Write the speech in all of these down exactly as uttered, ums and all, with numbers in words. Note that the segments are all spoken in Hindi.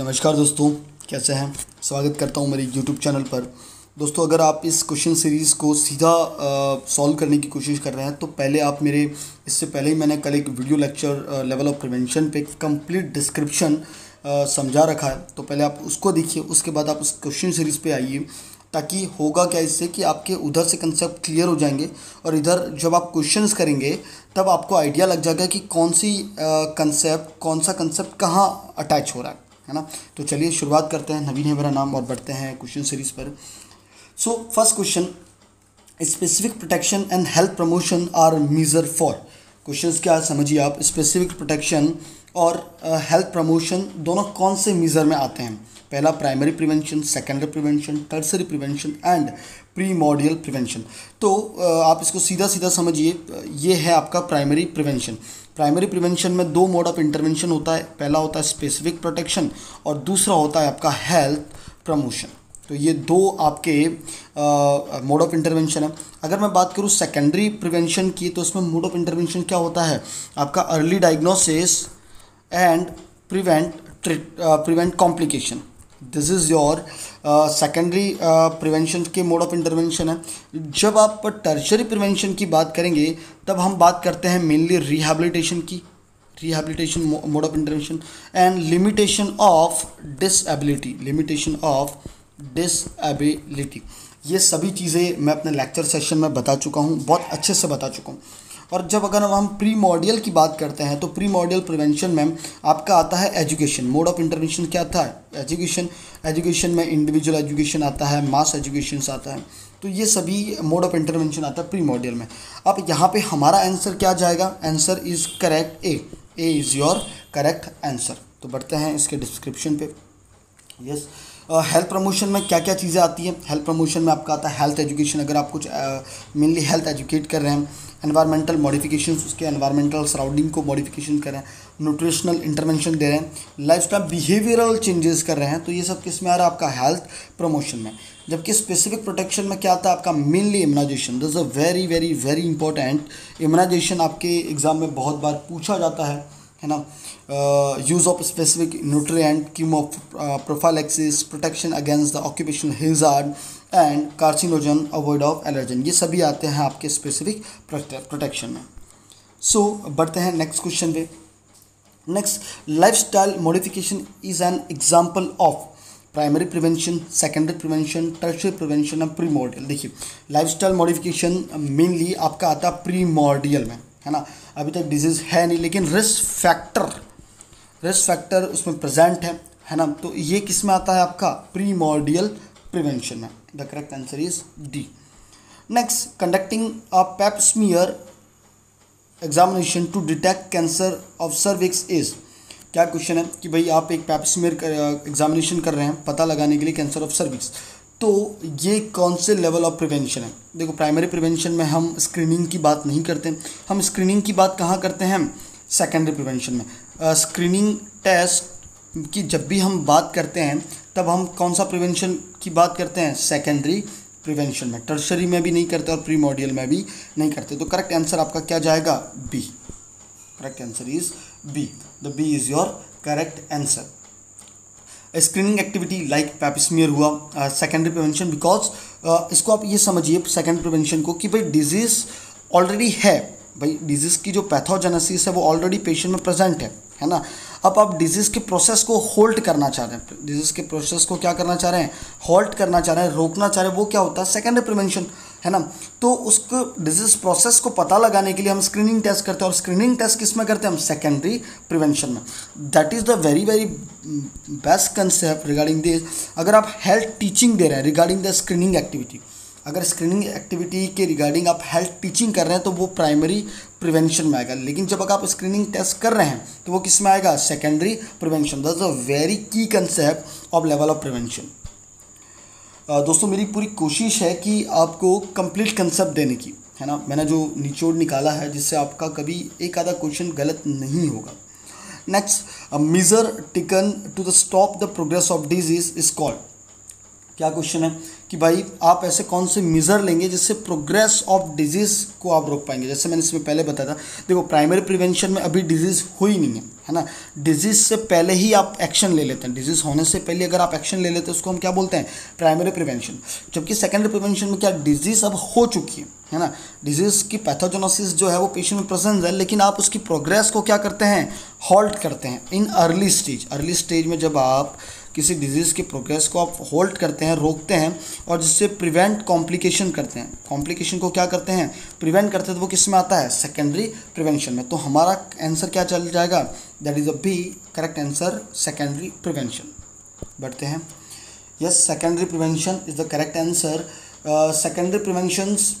नमस्कार दोस्तों, कैसे हैं। स्वागत करता हूं मेरे यूट्यूब चैनल पर। दोस्तों, अगर आप इस क्वेश्चन सीरीज़ को सीधा सॉल्व करने की कोशिश कर रहे हैं तो पहले आप मेरे इससे पहले ही मैंने कल एक video lecture level of prevention पे कंप्लीट डिस्क्रिप्शन समझा रखा है, तो पहले आप उसको देखिए। उसके बाद आप उस क्वेश्चन सीरीज़ पे आइए, ताकि होगा क्या इससे कि आपके उधर से कंसेप्ट क्लियर हो जाएंगे और इधर जब आप क्वेश्चंस करेंगे तब आपको आइडिया लग जाएगा कि कौन सी कंसेप्ट कौन सा कंसेप्ट कहाँ अटैच हो रहा है है ना। तो चलिए शुरुआत करते हैं। नवीन है मेरा नाम और बढ़ते हैं क्वेश्चन सीरीज़ पर। So first question, specific protection and health promotion are measure for. Questions क्या समझिए आप। स्पेसिफिक प्रोटेक्शन और हेल्थ uh, प्रमोशन दोनों कौन से मेजर में आते हैं। पहला primary prevention, secondary prevention, tertiary prevention and primordial prevention. तो uh, आप इसको सीधा सीधा समझिए, ये है आपका प्राइमरी प्रिवेंशन। प्राइमरी प्रिवेंशन में दो मोड ऑफ इंटरवेंशन होता है। पहला होता है स्पेसिफिक प्रोटेक्शन और दूसरा होता है आपका हेल्थ प्रमोशन। तो ये दो आपके मोड ऑफ इंटरवेंशन है। अगर मैं बात करूँ सेकेंडरी प्रिवेंशन की, तो उसमें मोड ऑफ इंटरवेंशन क्या होता है आपका early diagnosis and prevent prevent complication. This is your secondary prevention के मोड ऑफ इंटरवेंशन है। जब आप टर्शरी प्रिवेंशन की बात करेंगे तब हम बात करते हैं मेनली रिहैबिलिटेशन की, rehabilitation mode of intervention and limitation of disability limitation of disability. ये सभी चीज़ें मैं अपने लेक्चर सेशन में बता चुका हूँ, बहुत अच्छे से बता चुका हूँ। और जब अगर हम प्रीमोडियल की बात करते हैं तो प्रीमोडियल प्रिवेंशन में आपका आता है एजुकेशन। मोड ऑफ इंटरवेंशन क्या आता है एजुकेशन। एजुकेशन में इंडिविजुअल एजुकेशन आता है, मास एजुकेशन आता है। तो ये सभी मोड ऑफ इंटरवेंशन आता है प्रीमोडियल में। अब यहाँ पे हमारा आंसर क्या जाएगा। Answer is correct A A is your correct answer. तो बढ़ते हैं इसके डिस्क्रिप्शन पे। यस, हेल्थ प्रमोशन में क्या क्या चीज़ें आती हैं। हेल्थ प्रमोशन में आपका आता है हेल्थ एजुकेशन। अगर आप कुछ मेनली हेल्थ एजुकेट कर रहे हैं, एनवायरमेंटल मॉडिफिकेशन, उसके एनवायरमेंटल सराउंडिंग को मॉडिफिकेशन कर रहे हैं, न्यूट्रिशनल इंटरवेंशन दे रहे हैं, लाइफस्टाइल बिहेवियरल चेंजेस कर रहे हैं, तो ये सब किस में आ रहा है आपका हेल्थ प्रमोशन में। जबकि स्पेसिफिक प्रोटेक्शन में क्या आता है आपका mainly immunization. This is a very very very important. Immunization आपके एग्जाम में बहुत बार पूछा जाता है है ना। Use of specific nutrient, chemoprophylaxis, protection against the occupational hazard and carcinogen, avoid of allergen, ये सभी आते हैं आपके स्पेसिफिक प्रोटेक्शन में। सो so, बढ़ते हैं नेक्स्ट क्वेश्चन पे। Next, lifestyle modification is an example of primary prevention, secondary prevention, tertiary prevention and primordial. देखिए, लाइफस्टाइल मॉडिफिकेशन मेनली आपका आता है प्रीमोडियल में, है ना। अभी तक डिजीज़ है नहीं, लेकिन रिस्क फैक्टर रिस्क फैक्टर उसमें प्रेजेंट है है ना। तो ये किस में आता है आपका प्रीमोडियल प्रिवेंशन में। The correct answer is D. Next, conducting a pap smear examination to detect cancer of cervix is. क्या क्वेश्चन है कि भाई आप एक पैप स्मीयर एग्जामिनेशन कर रहे हैं पता लगाने के लिए कैंसर ऑफ सर्विक्स, तो ये कौन से लेवल ऑफ प्रिवेंशन है। देखो, प्राइमरी प्रिवेंशन में हम स्क्रीनिंग की बात नहीं करते, हम स्क्रीनिंग की बात कहाँ करते हैं, सेकेंडरी प्रिवेंशन में। स्क्रीनिंग टेस्ट की जब भी हम बात करते हैं तब हम कौन सा प्रिवेंशन की बात करते हैं, सेकेंडरी प्रिवेंशन में। टर्शरी में भी नहीं करते और प्रीमोडियल में भी नहीं करते। तो करेक्ट आंसर आपका क्या जाएगा, B. Correct answer is B. The B is your correct answer. Screening activity like pap smear हुआ सेकेंडरी प्रिवेंशन, बिकॉज इसको आप ये समझिए सेकेंडरी प्रिवेंशन को कि भाई डिजीज़ ऑलरेडी है, भाई डिजीज़ की जो पैथोजेनेसिस है वो ऑलरेडी पेशेंट में प्रेजेंट है है ना। अब आप डिजीज़ के प्रोसेस को होल्ड करना चाह रहे हैं, डिजीज़ के प्रोसेस को क्या करना चाह रहे हैं, होल्ड करना चाह रहे हैं, रोकना चाह रहे हैं, वो क्या होता है, सेकेंडरी प्रिवेंशन, है ना। तो उसको डिजीज़ प्रोसेस को पता लगाने के लिए हम स्क्रीनिंग टेस्ट करते हैं, और स्क्रीनिंग टेस्ट किस में करते हैं हम, सेकेंडरी प्रिवेंशन में। That is the very very best concept regarding this. अगर आप हेल्थ टीचिंग दे रहे हैं रिगार्डिंग द स्क्रीनिंग एक्टिविटी, अगर स्क्रीनिंग एक्टिविटी के रिगार्डिंग आप हेल्थ टीचिंग कर रहे हैं तो वो प्राइमरी प्रिवेंशन में आएगा। लेकिन जब अगर आप स्क्रीनिंग टेस्ट कर रहे हैं तो वो किस में आएगा, secondary prevention. That's a very key concept of level of prevention. दोस्तों, मेरी पूरी कोशिश है कि आपको कंप्लीट कंसेप्ट देने की, है ना। मैंने जो निचोड़ निकाला है जिससे आपका कभी एक आधा क्वेश्चन गलत नहीं होगा। Next, measure taken to the stop the progress of disease is called. क्या क्वेश्चन है कि भाई आप ऐसे कौन से मेजर लेंगे जिससे प्रोग्रेस ऑफ डिजीज़ को आप रोक पाएंगे। जैसे मैंने इसमें पहले बताया था, देखो प्राइमरी प्रिवेंशन में अभी डिजीज़ हुई नहीं है, है ना। डिजीज़ से पहले ही आप एक्शन ले लेते हैं, डिजीज़ होने से पहले अगर आप एक्शन ले लेते हैं उसको हम क्या बोलते हैं, प्राइमरी प्रिवेंशन। जबकि सेकेंडरी प्रिवेंशन में क्या, डिजीज़ अब हो चुकी है, है ना। डिजीज़ की पैथोजेनेसिस जो है वो पेशेंट में प्रेजेंट है, लेकिन आप उसकी प्रोग्रेस को क्या करते हैं, हॉल्ट करते हैं in early stage. Early stage में जब आप किसी डिजीज़ की प्रोग्रेस को आप होल्ड करते हैं, रोकते हैं, और जिससे प्रिवेंट कॉम्प्लिकेशन करते हैं, कॉम्प्लिकेशन को क्या करते हैं, प्रिवेंट करते हैं, तो वो किस में आता है, सेकेंडरी प्रिवेंशन में। तो हमारा आंसर क्या चल जाएगा, that is a B correct answer, secondary prevention. बढ़ते हैं, yes secondary prevention is the correct answer. Secondary preventions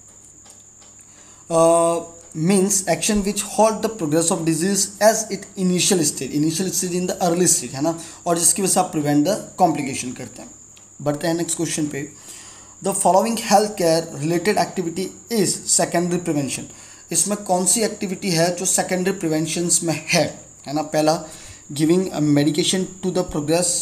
means action which halt the progress of disease as it initial stage initial stage in the early stage, है ना, और जिसकी वजह से आप prevent the complication करते हैं। बढ़ते हैं नेक्स्ट क्वेश्चन पे, the following health care related activity is secondary prevention। इसमें कौन सी एक्टिविटी है जो secondary preventions में है, है ना। पहला, giving a medication to the progress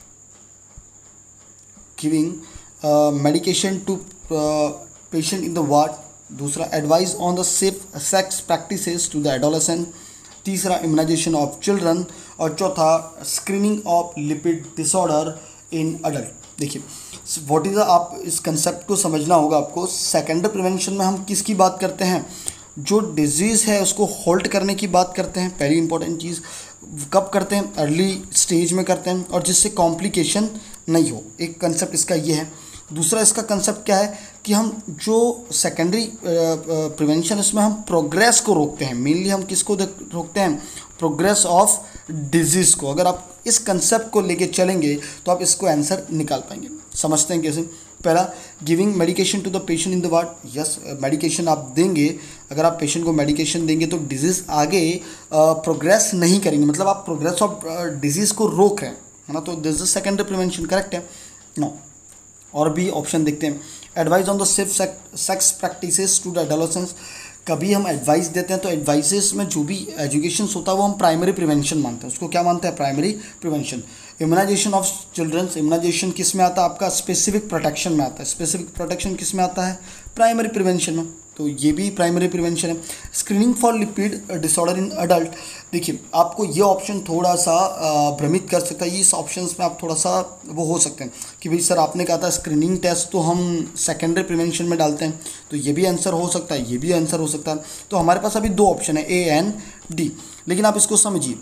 giving uh, medication to uh, patient in the ward। दूसरा, advice on the safe sex practices to the adolescent. तीसरा, इम्यूनाइजेशन ऑफ चिल्ड्रन। और चौथा, screening of lipid disorder in adult. देखिए व्हाट इज़, आप इस कंसेप्ट को समझना होगा आपको। सेकेंडरी प्रिवेंशन में हम किसकी बात करते हैं, जो डिजीज़ है उसको होल्ड करने की बात करते हैं। पहली इंपॉर्टेंट चीज़, कब करते हैं, अर्ली स्टेज में करते हैं, और जिससे कॉम्प्लिकेशन नहीं हो, एक कंसेप्ट इसका ये है। दूसरा इसका कंसेप्ट क्या है कि हम जो सेकेंडरी प्रिवेंशन, इसमें हम प्रोग्रेस को रोकते हैं। मेनली हम किसको रोकते हैं, प्रोग्रेस ऑफ डिजीज़ को। अगर आप इस कंसेप्ट को लेके चलेंगे तो आप इसको आंसर निकाल पाएंगे। समझते हैं कैसे। पहला, giving medication to the patient in the ward. Yes, medication आप देंगे, अगर आप पेशेंट को मेडिकेशन देंगे तो डिजीज़ आगे प्रोग्रेस uh, नहीं करेंगे, मतलब आप प्रोग्रेस ऑफ डिजीज़ को रोक रहे हैं, है ना। तो this is secondary prevention, correct है। नो, और भी ऑप्शन देखते हैं। Advice on the safe sex practices to the adolescents. कभी हम एडवाइस देते हैं तो एडवाइसेस में जो भी एजुकेशन होता है वो हम प्राइमरी प्रिवेंशन मानते हैं, उसको क्या मानते हैं, primary prevention. Immunization of childrens, immunization किस में आता है आपका, स्पेसिफिक प्रोटेक्शन में आता है। स्पेसिफिक प्रोटेक्शन किस में आता है, प्राइमरी प्रिवेंशन में, तो ये भी प्राइमरी प्रिवेंशन है। Screening for lipid disorder in adult. देखिए आपको ये ऑप्शन थोड़ा सा भ्रमित कर सकता है, इस ऑप्शंस में आप थोड़ा सा वो हो सकते हैं कि भाई सर आपने कहा था स्क्रीनिंग टेस्ट तो हम सेकेंडरी प्रिवेंशन में डालते हैं, तो ये भी आंसर हो सकता है, ये भी आंसर हो सकता है। तो हमारे पास अभी दो ऑप्शन है, ए एंड डी। लेकिन आप इसको समझिए,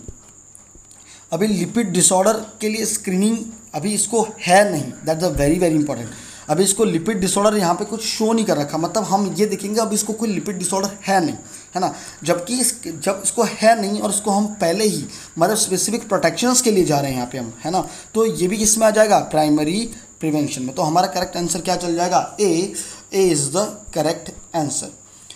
अभी लिपिड डिसऑर्डर के लिए स्क्रीनिंग अभी इसको है नहीं, that's a very very important. अभी इसको लिपिड डिसऑर्डर यहाँ पे कुछ शो नहीं कर रखा, मतलब हम ये देखेंगे अब इसको कोई लिपिड डिसऑर्डर है नहीं, है ना। जबकि इस जब इसको है नहीं और इसको हम पहले ही मतलब स्पेसिफिक प्रोटेक्शंस के लिए जा रहे हैं यहाँ पे हम, है ना, तो ये भी किसमें आ जाएगा, प्राइमरी प्रिवेंशन में। तो हमारा करेक्ट आंसर क्या चल जाएगा, A A is the correct answer.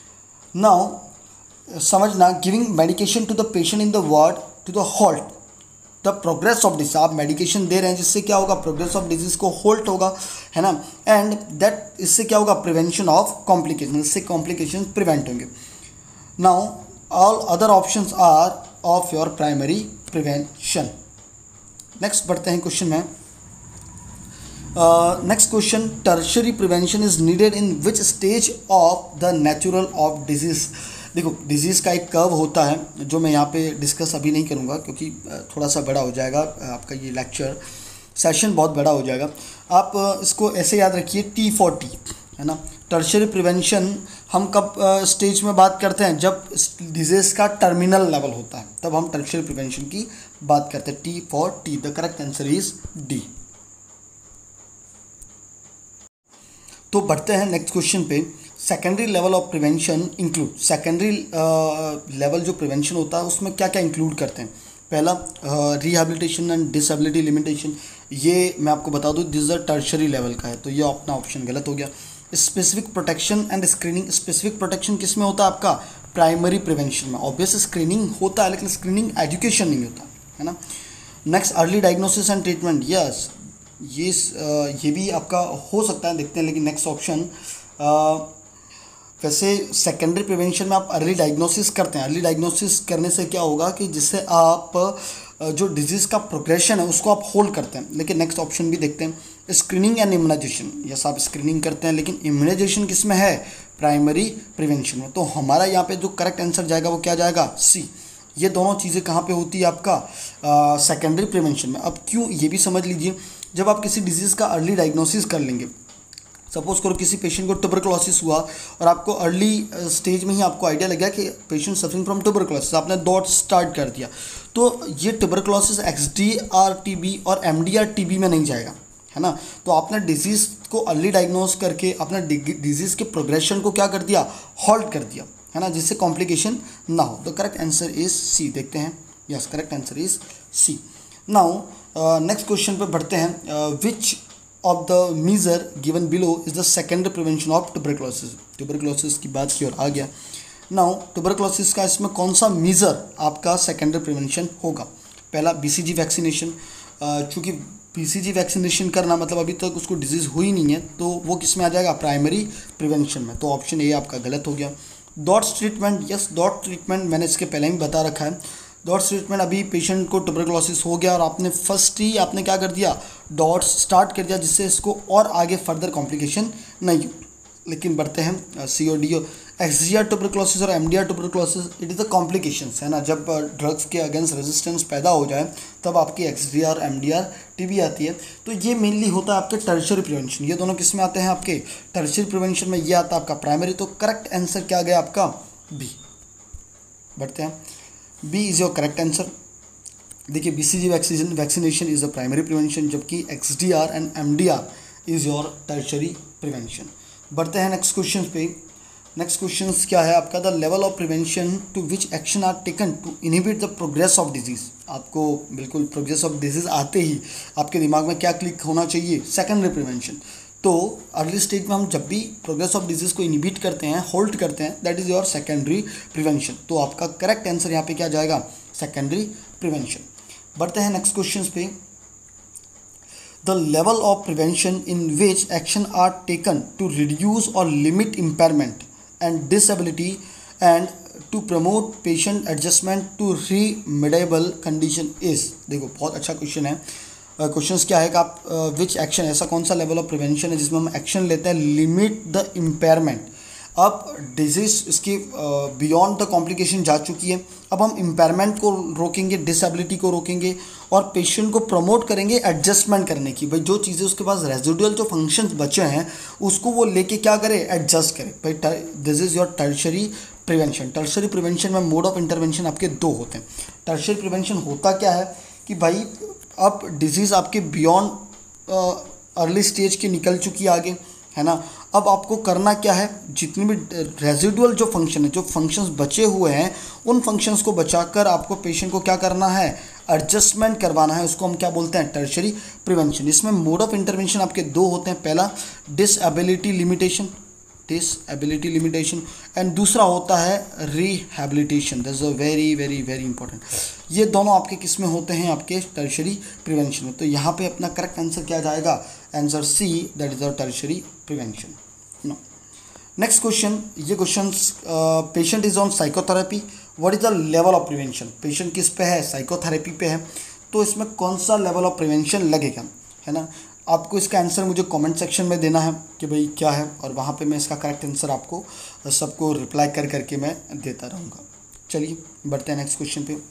Now समझना, giving medication to the patient in the ward to the halt the progress of disease. आप मेडिकेशन दे रहे हैं जिससे क्या होगा, प्रोग्रेस ऑफ डिजीज को होल्ड होगा, है ना। एंड दैट इससे क्या होगा, प्रिवेंशन ऑफ कॉम्प्लिकेशन, इससे कॉम्प्लिकेशन प्रिवेंट होंगे। Now all other options are of your primary prevention. Next बढ़ते हैं क्वेश्चन में। Next question, tertiary prevention is needed in which stage of the natural of disease. देखो डिजीज़ का एक कर्व होता है जो मैं यहाँ पे डिस्कस अभी नहीं करूँगा क्योंकि थोड़ा सा बड़ा हो जाएगा, आपका ये लेक्चर सेशन बहुत बड़ा हो जाएगा। आप इसको ऐसे याद रखिए, टी फॉर टी, है ना। टर्शरी प्रिवेंशन हम कब स्टेज में बात करते हैं, जब डिजीज़ का टर्मिनल लेवल होता है, तब हम टर्शरी प्रिवेंशन की बात करते हैं। T for T, the correct answer is D. तो बढ़ते हैं नेक्स्ट क्वेश्चन पे। Secondary level of prevention include, secondary level जो प्रिवेंशन होता है उसमें क्या क्या इंक्लूड करते हैं। पहला, रिहैबिलिटेशन एंड डिसेबिलिटी लिमिटेशन, ये मैं आपको बता दूं दिस इज टर्शरी लेवल का है, तो ये अपना ऑप्शन गलत हो गया। Specific protection and screening, specific protection किस में होता है आपका, प्राइमरी प्रिवेंशन में। ऑब्वियस स्क्रीनिंग होता है लेकिन स्क्रीनिंग एजुकेशन नहीं होता, है ना। Next, early diagnosis and treatment, yes ये ये भी आपका हो सकता है, देखते हैं। लेकिन नेक्स्ट ऑप्शन, वैसे सेकेंडरी प्रिवेंशन में आप अर्ली डायग्नोसिस करते हैं। अर्ली डायग्नोसिस करने से क्या होगा कि जिससे आप जो डिजीज़ का प्रोग्रेशन है उसको आप होल्ड करते हैं। लेकिन नेक्स्ट ऑप्शन भी देखते हैं, स्क्रीनिंग एंड इम्यूनाइजेशन। यस, आप स्क्रीनिंग करते हैं लेकिन इम्यूनाइजेशन किस में है, प्राइमरी प्रिवेंशन में। तो हमारा यहाँ पे जो करेक्ट आंसर जाएगा वो क्या जाएगा, सी। ये दोनों चीज़ें कहाँ पे होती है आपका, सेकेंडरी प्रिवेंशन में। अब क्यों, ये भी समझ लीजिए, जब आप किसी डिजीज़ का अर्ली डायग्नोसिस कर लेंगे, सपोज करो किसी पेशेंट को ट्यूबरकुलोसिस हुआ और आपको अर्ली स्टेज में ही आपको आइडिया लग गया कि पेशेंट सफरिंग फ्रॉम ट्यूबरकुलोसिस, आपने दौड़ स्टार्ट कर दिया, तो ये tuberculosis X D R T B और M D R T B में नहीं जाएगा, है ना। तो आपने डिजीज़ को अर्ली डायग्नोस करके अपने डिजीज़ के प्रोग्रेशन को क्या कर दिया, हॉल्ट कर दिया, है ना, जिससे कॉम्प्लिकेशन ना हो। तो करेक्ट आंसर इज सी। देखते हैं, yes, correct answer is C. Now next question पे बढ़ते हैं। Which of the measure given below is the secondary prevention of tuberculosis. Tuberculosis की बात की ओर आ गया। नाउ ट्यूबरकुलोसिस का इसमें कौन सा मीजर आपका सेकेंडरी प्रिवेंशन होगा। पहला बीसीजी वैक्सीनेशन, चूँकि बीसीजी वैक्सीनेशन करना मतलब अभी तक उसको डिजीज़ हुई नहीं है, तो वो किस में आ जाएगा, प्राइमरी प्रिवेंशन में। तो ऑप्शन ए आपका गलत हो गया। DOTS treatment, yes, DOT treatment मैंने इसके पहले ही बता रखा है। डॉट्स ट्रीटमेंट, अभी पेशेंट को ट्यूबरकुलोसिस हो गया और आपने फर्स्ट ही आपने क्या कर दिया, डॉट्स स्टार्ट कर दिया, जिससे इसको और आगे फर्दर कॉम्प्लिकेशन नहीं। लेकिन बढ़ते हैं C O D O, XDR tuberculosis और MDR tuberculosis, it is the complications, है ना। जब ड्रग्स के अगेंस्ट रेजिस्टेंस पैदा हो जाए तब आपकी एक्सजीआर एमडीआर टीबी आती है। तो ये मेनली होता है आपके टर्शियरी प्रिवेंशन। ये दोनों किस में आते हैं, आपके टर्शियरी प्रिवेंशन में। ये आता है आपका प्राइमरी। तो करेक्ट आंसर क्या गया आपका, बी। बढ़ते हैं, B is your correct answer. देखिए, BCG vaccine vaccination is the primary prevention, जबकि XDR and MDR is your tertiary prevention. बढ़ते हैं नेक्स्ट क्वेश्चन पे। नेक्स्ट क्वेश्चन क्या है आपका, the level of prevention to which action are taken to inhibit the progress of disease. आपको बिल्कुल प्रोग्रेस ऑफ डिजीज़ आते ही आपके दिमाग में क्या क्लिक होना चाहिए, सेकेंडरी प्रिवेंशन। तो अर्ली स्टेज में हम जब भी प्रोग्रेस ऑफ डिजीज़ को इनहिबिट करते हैं, होल्ड करते हैं, that is your secondary prevention. तो आपका करेक्ट आंसर यहाँ पे क्या जाएगा, सेकेंडरी प्रिवेंशन। बढ़ते हैं नेक्स्ट क्वेश्चन पे। The level of prevention in which action are taken to reduce or limit impairment and disability and to promote patient adjustment to remediable condition is। देखो, बहुत अच्छा क्वेश्चन है। क्वेश्चन uh, क्या है कि आप विच uh, एक्शन, ऐसा कौन सा लेवल ऑफ प्रिवेंशन है जिसमें हम एक्शन लेते हैं, लिमिट द इम्पेयरमेंट। अब डिजीज़ इसकी बियॉन्ड द कॉम्प्लिकेशन जा चुकी है, अब हम इम्पेयरमेंट को रोकेंगे, डिसेबिलिटी को रोकेंगे और पेशेंट को प्रमोट करेंगे एडजस्टमेंट करने की। भाई जो चीज़ें उसके पास रेजिडुअल जो फंक्शंस बचे हैं उसको वो लेके क्या करे, एडजस्ट करे। भाई this is your tertiary prevention. Tertiary prevention में मोड ऑफ इंटरवेंशन आपके दो होते हैं। टर्शियरी प्रिवेंशन होता क्या है कि भाई अब डिजीज़ आपके बियॉन्ड अर्ली स्टेज की निकल चुकी है आगे, है ना। अब आपको करना क्या है, जितनी भी रेजिडुअल जो फंक्शन है, जो फंक्शंस बचे हुए हैं, उन फंक्शंस को बचाकर आपको पेशेंट को क्या करना है, एडजस्टमेंट करवाना है। उसको हम क्या बोलते हैं, टर्शियरी प्रिवेंशन। इसमें मोड ऑफ इंटरवेंशन आपके दो होते हैं। पहला disability limitation, disability limitation, and दूसरा होता है rehabilitation. That's a very very very important. ये दोनों आपके किस में होते हैं, आपके टर्शियरी प्रिवेंशन में। तो यहाँ पे अपना करेक्ट आंसर क्या जाएगा, answer C, that is a tertiary prevention. No, next question. ये question, patient is on psychotherapy, what is the level of prevention. Patient किस पे है, साइकोथेरेपी पे है, तो इसमें कौन सा लेवल ऑफ प्रिवेंशन लगेगा, है ना। आपको इसका आंसर मुझे कमेंट सेक्शन में देना है कि भाई क्या है, और वहाँ पे मैं इसका करेक्ट आंसर आपको सबको रिप्लाई कर करके मैं देता रहूँगा। चलिए बढ़ते हैं नेक्स्ट क्वेश्चन पे।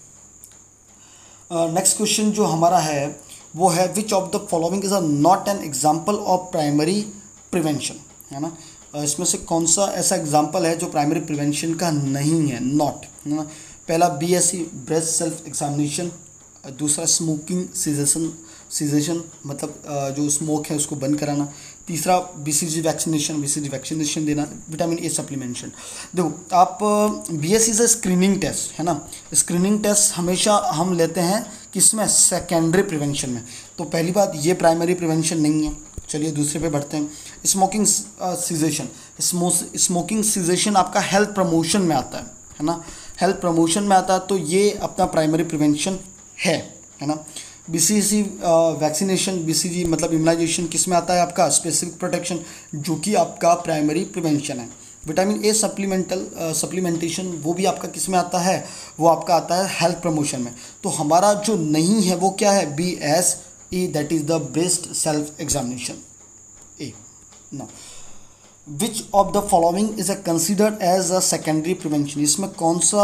नेक्स्ट क्वेश्चन जो हमारा है वो है, which of the following is a not an example of primary prevention, है ना। इसमें से कौन सा ऐसा एग्जाम्पल है जो प्राइमरी प्रिवेंशन का नहीं है, नॉट, है ना। पहला B S C breast self examination, दूसरा स्मोकिंग सीजेशन सीजेशन मतलब जो स्मोक है उसको बंद कराना, तीसरा बीसीजी वैक्सीनेशन बीसीजी वैक्सीनेशन देना, विटामिन ए सप्लीमेंशन। देखो आप, B S is a screening test, है ना। स्क्रीनिंग टेस्ट हमेशा हम लेते हैं किसमें, सेकेंडरी प्रिवेंशन में। तो पहली बात, ये प्राइमरी प्रिवेंशन नहीं है। चलिए दूसरे पे बढ़ते हैं। स्मोकिंग सीजेशन, स्मोकिंग सीजेशन आपका हेल्थ प्रमोशन में आता है, है ना। हेल्थ प्रमोशन में आता है, तो ये अपना प्राइमरी प्रिवेंशन है, है ना। बीसीजी वैक्सीनेशन, बीसीजी मतलब इम्यूनाइजेशन किस में आता है आपका, स्पेसिफिक प्रोटेक्शन, जो कि आपका प्राइमरी प्रिवेंशन है। विटामिन ए सप्लीमेंटल सप्लीमेंटेशन वो भी आपका किस में आता है, वो आपका आता है हेल्थ प्रमोशन में। तो हमारा जो नहीं है वो क्या है, B S E, that is the breast self examination A. ना which of the following is a considered as a secondary prevention, इसमें कौन सा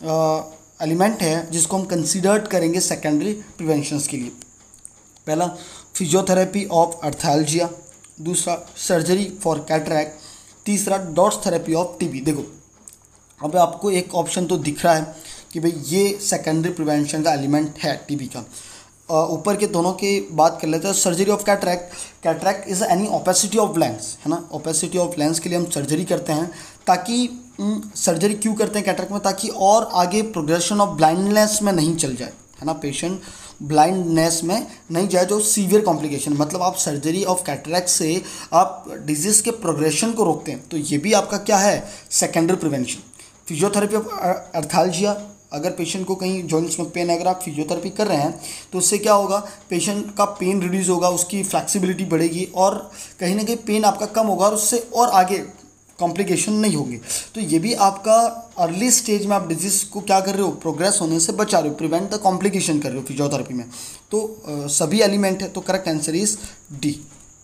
एलिमेंट uh, है जिसको हम कंसिडर्ड करेंगे सेकेंडरी प्रिवेंशन के लिए। पहला फिजियोथेरेपी ऑफ अर्थैल्जिया, दूसरा सर्जरी फॉर कैटरैक्ट, तीसरा डॉट्स थेरेपी ऑफ टीबी। देखो अब आपको एक ऑप्शन तो दिख रहा है कि भाई ये सेकेंडरी प्रिवेंशन का एलिमेंट है टीबी का। ऊपर के दोनों की बात कर लेते हैं। Surgery of cataract, cataract is any opacity of lens, है ना, ओपेसिटी ऑफ लेंस के लिए हम सर्जरी करते हैं, ताकि सर्जरी क्यों करते हैं कैटरैक्ट में, ताकि और आगे प्रोग्रेशन ऑफ ब्लाइंडनेस में नहीं चल जाए, है ना, पेशेंट ब्लाइंडनेस में नहीं जाए, जो सीवियर कॉम्प्लिकेशन, मतलब आप सर्जरी ऑफ कैटरैक्ट से आप डिजीज़ के प्रोग्रेशन को रोकते हैं। तो ये भी आपका क्या है, secondary prevention. Physiotherapy of arthralgia, अगर पेशेंट को कहीं जॉइंट्स में पेन है, अगर आप फिजियोथेरेपी कर रहे हैं तो उससे क्या होगा, पेशेंट का पेन रिड्यूस होगा, उसकी फ्लैक्सिबिलिटी बढ़ेगी और कहीं ना कहीं पेन आपका कम होगा और उससे और आगे कॉम्प्लिकेशन नहीं होंगे। तो ये भी आपका अर्ली स्टेज में आप डिजीज़ को क्या कर रहे हो, प्रोग्रेस होने से बचा रहे हो, प्रिवेंट द कॉम्प्लिकेशन कर रहे हो फिजियोथेरेपी में। तो आ, सभी एलिमेंट है, तो करेक्ट आंसर इज डी।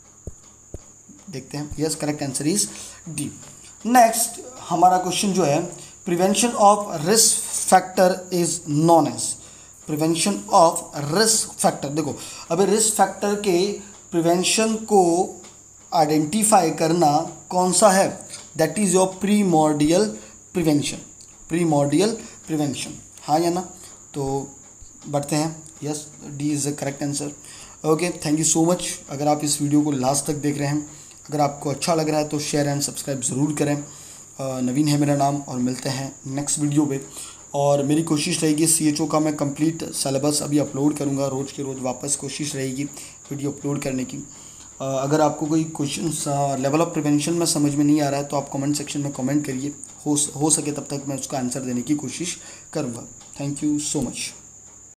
देखते हैं, yes correct answer is D. Next हमारा क्वेश्चन जो है, prevention of risk factor is known as, prevention of risk factor. देखो अभी रिस्क फैक्टर के प्रिवेंशन को आइडेंटिफाई करना कौन सा है, that is your primordial prevention, primordial prevention, हाँ या ना। तो बढ़ते हैं, yes D is the correct answer. Okay, thank you so much. अगर आप इस वीडियो को लास्ट तक देख रहे हैं, अगर आपको अच्छा लग रहा है तो शेयर एंड सब्सक्राइब ज़रूर करें। नवीन है मेरा नाम और मिलते हैं नेक्स्ट वीडियो पे। और मेरी कोशिश रहेगी सी एच ओ का मैं कंप्लीट सिलेबस अभी अपलोड करूँगा, रोज़ के रोज़ वापस कोशिश रहेगी वीडियो अपलोड करने की। अगर आपको कोई क्वेश्चन लेवल ऑफ प्रिवेंशन में समझ में नहीं आ रहा है तो आप कमेंट सेक्शन में कमेंट करिए, हो हो सके तब तक मैं उसका आंसर देने की कोशिश करूँगा। Thank you so much.